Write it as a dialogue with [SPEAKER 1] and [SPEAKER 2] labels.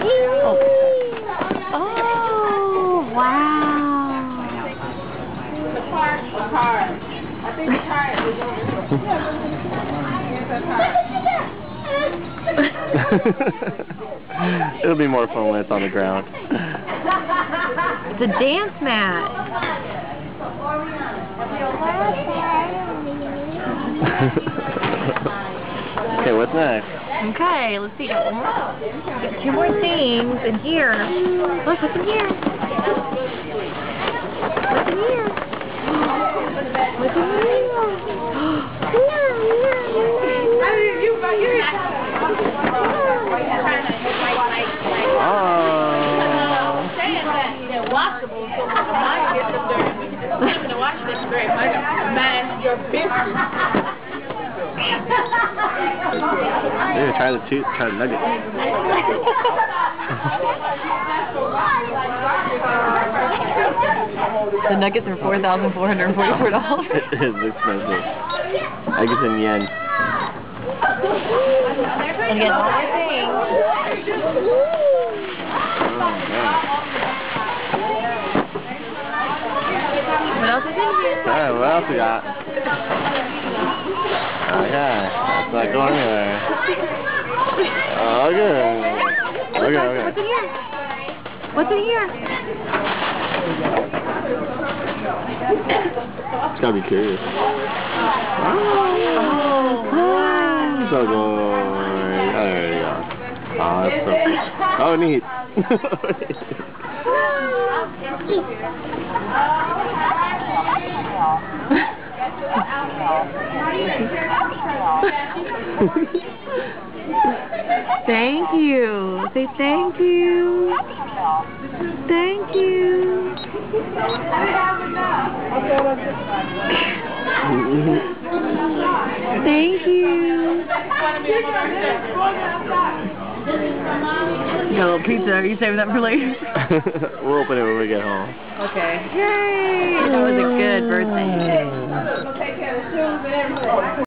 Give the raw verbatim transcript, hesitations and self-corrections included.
[SPEAKER 1] Oh. Oh, wow.
[SPEAKER 2] The part, the part. I think the part is over here.
[SPEAKER 3] It'll be more fun when it's on the ground.
[SPEAKER 1] It's a dance mat.
[SPEAKER 3] Okay, what's next?
[SPEAKER 1] Okay, let's see. Got one more. Got two more things in here. Look, what's in here? What's in here? What's in here?
[SPEAKER 3] Yeah, try the two, try the nugget.
[SPEAKER 1] The nuggets are four thousand four hundred forty-four dollars.
[SPEAKER 3] It is expensive. I guess in yen.
[SPEAKER 1] And get all my things.
[SPEAKER 3] Oh, man.
[SPEAKER 1] What else is in here?
[SPEAKER 3] Alright, what else we got? Okay, that's not going anywhere. Okay. Okay, okay.
[SPEAKER 1] What's in here? What's in here?
[SPEAKER 3] It's gotta be curious.
[SPEAKER 1] Oh, wow.
[SPEAKER 3] So good. Oh, there you go. Oh, that's so cool. Oh, neat.
[SPEAKER 1] Thank you. Say thank you. Thank you. Thank you. You got a little pizza. Are you saving that for later?
[SPEAKER 3] We'll open it when we get home.
[SPEAKER 1] Okay. Yay! That was a good birthday.